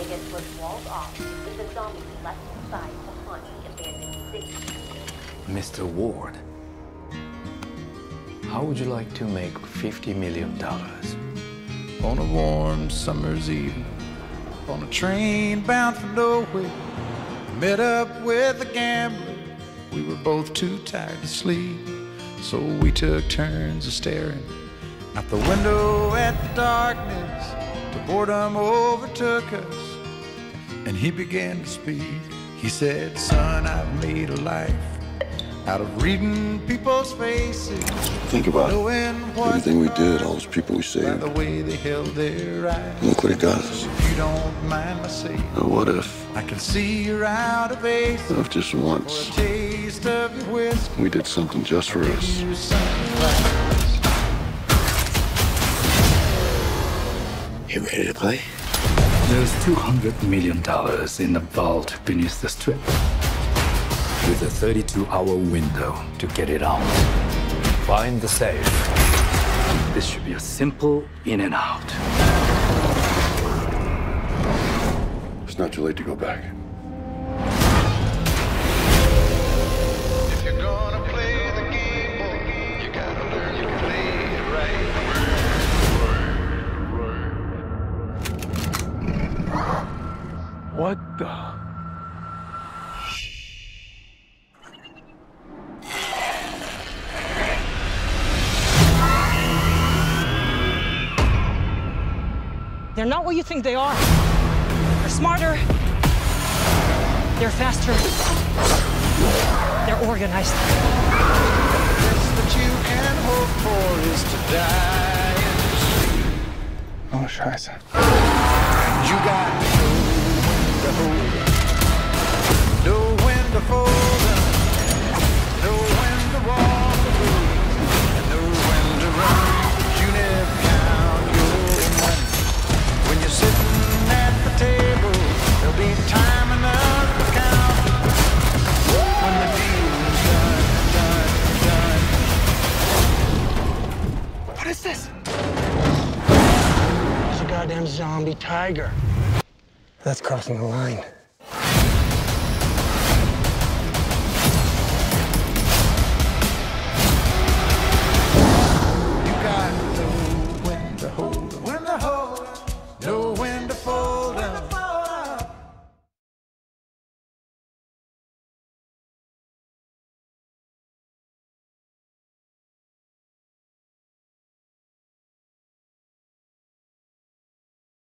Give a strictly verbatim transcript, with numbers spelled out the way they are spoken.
Vegas was walled off, with the zombies left inside to haunt the abandoned city. Mister Ward, how would you like to make fifty million dollars? On a warm summer's evening, on a train bound for nowhere, met up with a gambler. We were both too tired to sleep, so we took turns of staring out the window at the darkness. The boredom overtook us, and he began to speak. He said, "Son, I've made a life out of reading people's faces. Think about it. Everything we did, all those people we saved. By the way they held their eyes. Look what it got us. If you don't mind my saying, Now what if, I can see you're out of ace. what if just once For a taste of your whiskey, we did something just for us? you sunflowers." You ready to play? There's two hundred million dollars in the vault beneath the strip, with a thirty-two hour window to get it out. Find the safe. This should be a simple in and out. It's not too late to go back. If you're gonna play the game, boy, you gotta learn to play it right. What the? They're not what you think they are. They're smarter. They're faster. They're organized. Best that you can hope for is to die in the street. Oh, scheiße. You got to know when to hold up, know when to fold up, know when to walk away, and know when to run. You never count your money. When you're sitting at the table, there'll be time enough to count. When the deal's done, done, done. What is this? It's a goddamn zombie tiger. That's crossing the line.